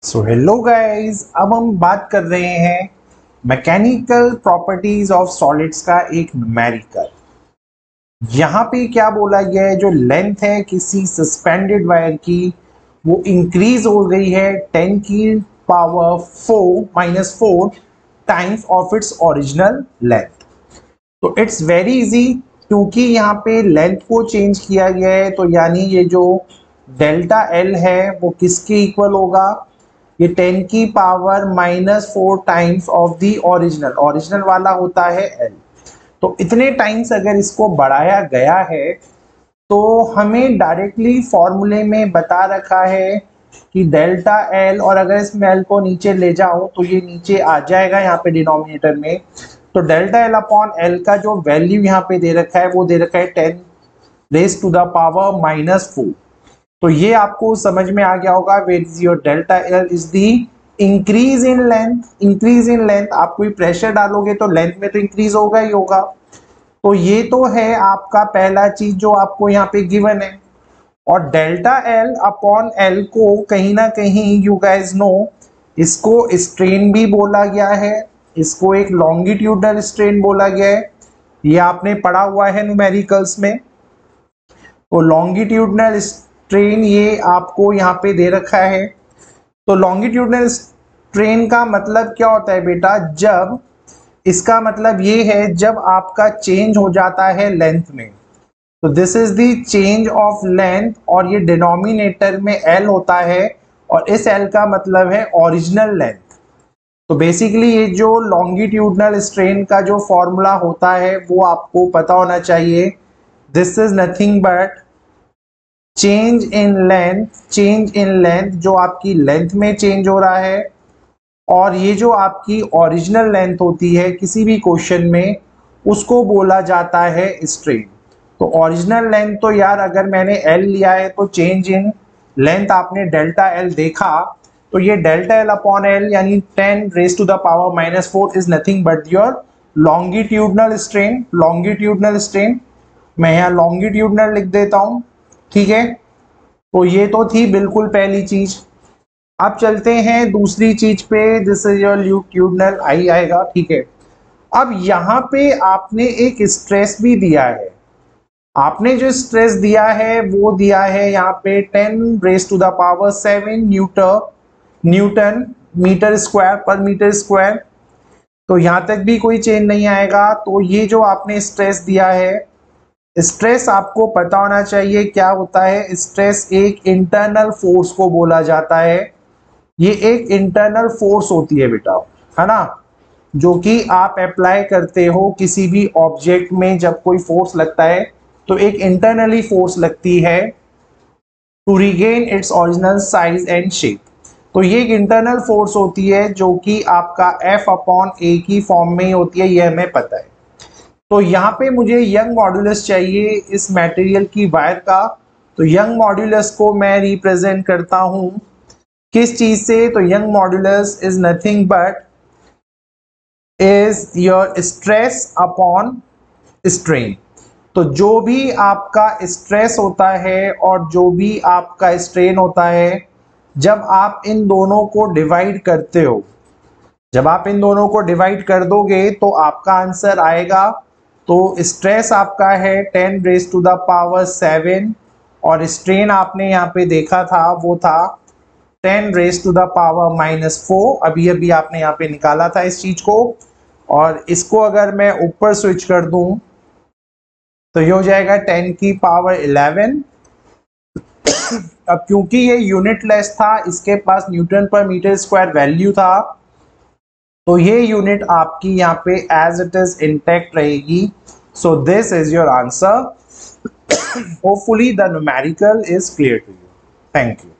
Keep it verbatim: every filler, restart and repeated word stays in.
So hello guys, अब हम बात कर रहे हैं मैकेनिकल प्रॉपर्टीज ऑफ सॉलिड्स का एक न्यूमेरिकल। यहाँ पे क्या बोला गया है, जो लेंथ है किसी सस्पेंडेड वायर की वो इंक्रीज हो गई है टेन की power four minus four times of its original length. तो इट्स वेरी इजी, क्योंकि यहाँ पे लेंथ को चेंज किया गया है तो यानी ये जो डेल्टा एल है वो किसके इक्वल होगा, ये टेन की power minus four times of the original, original वाला होता है एल। तो इतने टाइम्स अगर इसको बढ़ाया गया है तो हमें डायरेक्टली फॉर्मूले में बता रखा है कि डेल्टा एल, और अगर इस एल को नीचे ले जाऊं तो ये नीचे आ जाएगा यहाँ पे डिनोमिनेटर में। तो डेल्टा एल अपॉन एल का जो वैल्यू यहाँ पे दे रखा है वो दे रखा है ten raise to the power minus four. तो ये आपको समझ में आ गया होगा, wait is your delta L is the increase in length. Increase in length, आप कोई प्रेशर डालोगे तो लेंथ में तो इंक्रीज होगा ही होगा। तो ये तो है आपका पहला चीज जो आपको यहाँ पे गिवन है। और डेल्टा एल अपॉन एल को कहीं ना कहीं यू गाइज नो इसको स्ट्रेन भी बोला गया है, इसको एक लॉन्गिट्यूडनल स्ट्रेन बोला गया है। ये आपने पढ़ा हुआ है न्यूमेरिकल्स में। तो लॉन्गिट्यूडनल स्ट्रेन ये आपको यहाँ पे दे रखा है। तो लॉन्गिट्यूडनल स्ट्रेन का मतलब क्या होता है बेटा, जब इसका मतलब ये है जब आपका चेंज हो जाता है लेंथ में। तो this is the change of length, और ये डिनोमिनेटर में एल होता है और इस एल का मतलब है ओरिजिनल लेंथ। तो बेसिकली ये जो लॉन्गिट्यूडनल स्ट्रेन का जो फॉर्मूला होता है वो आपको पता होना चाहिए। This is nothing but change in length, change in length जो आपकी लेंथ में चेंज हो रहा है, और ये जो आपकी ओरिजिनल लेंथ होती है किसी भी क्वेश्चन में उसको बोला जाता है स्ट्रेन। तो ओरिजिनल लेंथ तो यार अगर मैंने एल लिया है तो चेंज इन लेंथ आपने डेल्टा एल देखा, तो ये डेल्टा एल अपॉन एल यानी ten raise to the power minus four is nothing but your longitudinal strain. Longitudinal strain मैं यहाँ लॉन्गिट्यूडनल लिख देता हूँ, ठीक है। तो ये तो थी बिल्कुल पहली चीज। अब चलते हैं दूसरी चीज पे, दिस इज योर लॉन्गिट्यूडनल आई आएगा, ठीक है। अब यहाँ पे आपने एक स्ट्रेस भी दिया है। आपने जो स्ट्रेस दिया है वो दिया है यहाँ पे ten raise to the power seven newton newton metre square per metre square. तो यहाँ तक भी कोई चेंज नहीं आएगा। तो ये जो आपने स्ट्रेस दिया है, स्ट्रेस आपको पता होना चाहिए क्या होता है। स्ट्रेस एक इंटरनल फोर्स को बोला जाता है। ये एक इंटरनल फोर्स होती है बेटा, है ना, जो कि आप अप्लाई करते हो किसी भी ऑब्जेक्ट में। जब कोई फोर्स लगता है तो एक इंटरनली फोर्स लगती है to regain its original size and shape. तो ये एक इंटरनल फोर्स होती है जो कि आपका एफ अपॉन ए की फॉर्म में ही होती है, ये हमें पता है। तो यहाँ पे मुझे यंग मॉड्यूलस चाहिए इस मटेरियल की वायर का। तो यंग मॉड्यूलस को मैं रिप्रेजेंट करता हूँ किस चीज से, तो Young modulus is nothing but is your stress upon strain. तो जो भी आपका स्ट्रेस होता है और जो भी आपका स्ट्रेन होता है, जब आप इन दोनों को डिवाइड करते हो, जब आप इन दोनों को डिवाइड कर दोगे तो आपका आंसर आएगा। तो स्ट्रेस आपका है ten raise to the power seven, और स्ट्रेन आपने यहाँ पे देखा था वो था ten raise to the power minus four. अभी अभी आपने यहाँ पे निकाला था इस चीज को। और इसको अगर मैं ऊपर स्विच कर दूं तो ये हो जाएगा टेन की पावर इलेवन। अब क्योंकि ये यूनिटलेस था, इसके पास newton per metre square value था, तो ये यूनिट आपकी यहाँ पे एज इट इज इंटैक्ट रहेगी। So this is your answer. Hopefully the numerical is clear to you. Thank you.